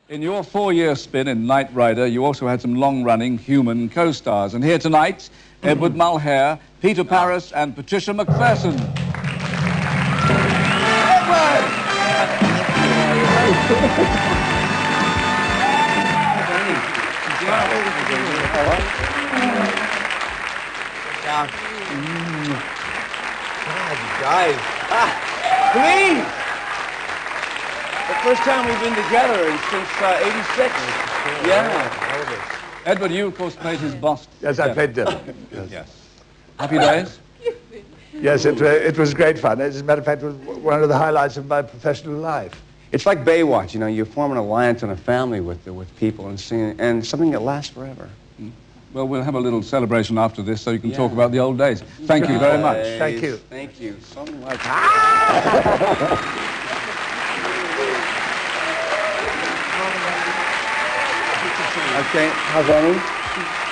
In your 4-year spin in Knight Rider, you also had some long-running human co-stars. And here tonight, Edward Mulhare, Peter Paris, and Patricia McPherson. Edward! God, you guys. Please! The first time we've been together since '86. Yeah. Edward, you, of course, played his boss. Yes, I played Dylan. Yes. Happy days? Yes, it was great fun. As a matter of fact, it was one of the highlights of my professional life. It's like Baywatch, you know, you form an alliance and a family with people and something that lasts forever. Well, we'll have a little celebration after this so you can talk about the old days. Thank you very much. Thank you. Thank you so much. Okay, how's that?